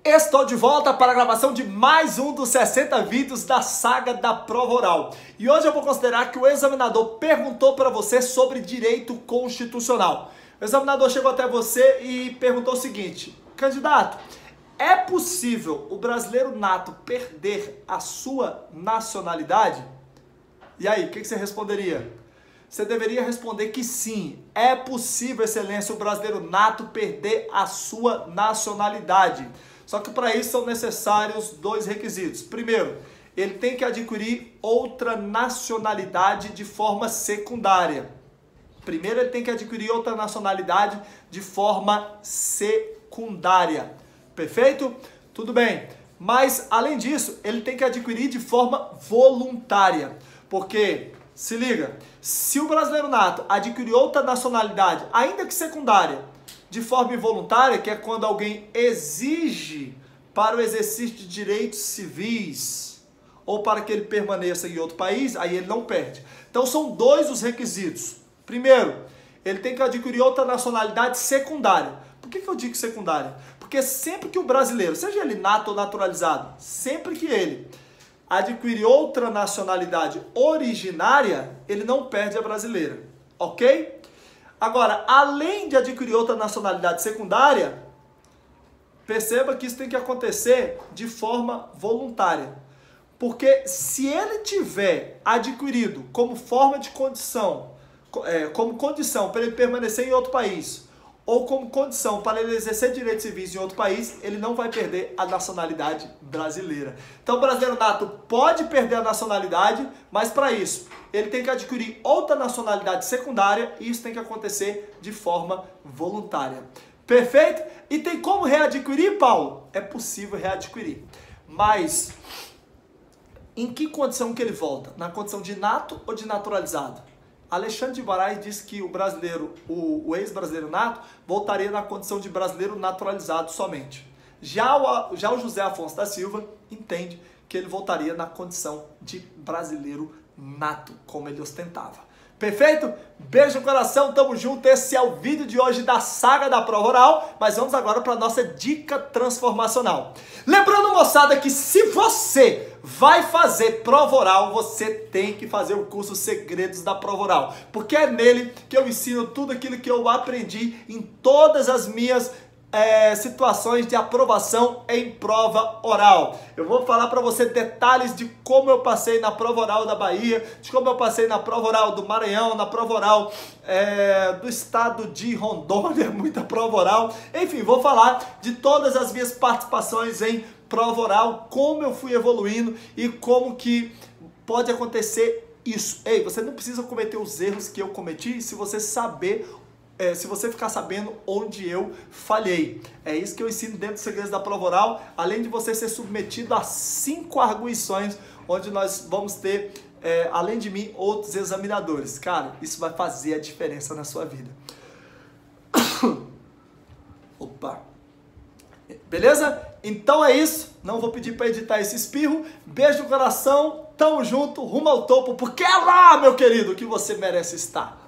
Estou de volta para a gravação de mais um dos 60 vídeos da saga da prova oral. E hoje eu vou considerar que o examinador perguntou para você sobre direito constitucional. O examinador chegou até você e perguntou o seguinte: candidato, é possível o brasileiro nato perder a sua nacionalidade? E aí, o que você responderia? Você deveria responder que sim, é possível, excelência, o brasileiro nato perder a sua nacionalidade. Só que para isso são necessários dois requisitos. Primeiro, ele tem que adquirir outra nacionalidade de forma secundária. Primeiro, ele tem que adquirir outra nacionalidade de forma secundária. Perfeito? Tudo bem. Mas, além disso, ele tem que adquirir de forma voluntária. Porque, se liga, se o brasileiro nato adquirir outra nacionalidade, ainda que secundária, de forma involuntária, que é quando alguém exige para o exercício de direitos civis ou para que ele permaneça em outro país, aí ele não perde. Então são dois os requisitos. Primeiro, ele tem que adquirir outra nacionalidade secundária. Por que eu digo secundária? Porque sempre que o brasileiro, seja ele nato ou naturalizado, sempre que ele adquirir outra nacionalidade originária, ele não perde a brasileira. Ok? Agora, além de adquirir outra nacionalidade secundária, perceba que isso tem que acontecer de forma voluntária. Porque se ele tiver adquirido como forma de condição, como condição para ele permanecer em outro país, ou como condição para ele exercer direitos civis em outro país, ele não vai perder a nacionalidade brasileira. Então o brasileiro nato pode perder a nacionalidade, mas para isso ele tem que adquirir outra nacionalidade secundária e isso tem que acontecer de forma voluntária. Perfeito? E tem como readquirir, Paulo? É possível readquirir. Mas em que condição que ele volta? Na condição de nato ou de naturalizado? Alexandre de Moraes disse que o brasileiro, o ex-brasileiro nato, voltaria na condição de brasileiro naturalizado somente. Já o José Afonso da Silva entende que ele voltaria na condição de brasileiro nato, como ele ostentava. Perfeito? Beijo no coração, tamo junto. Esse é o vídeo de hoje da saga da prova oral, mas vamos agora para a nossa dica transformacional. Lembrando, moçada, que se você vai fazer prova oral, você tem que fazer o curso Segredos da Prova Oral, porque é nele que eu ensino tudo aquilo que eu aprendi em todas as minhas situações de aprovação em prova oral. Eu vou falar para você detalhes de como eu passei na prova oral da Bahia, de como eu passei na prova oral do Maranhão, na prova oral do estado de Rondônia, muita prova oral. Enfim, vou falar de todas as minhas participações em prova oral, como eu fui evoluindo e como que pode acontecer isso. Ei, você não precisa cometer os erros que eu cometi se você saber se você ficar sabendo onde eu falhei. É isso que eu ensino dentro dos Segredos da Prova Oral, além de você ser submetido a 5 arguições, onde nós vamos ter, além de mim, outros examinadores. Cara, isso vai fazer a diferença na sua vida. Opa! Beleza? Então é isso. Não vou pedir para editar esse espirro. Beijo no coração, tamo junto, rumo ao topo, porque é lá, meu querido, que você merece estar.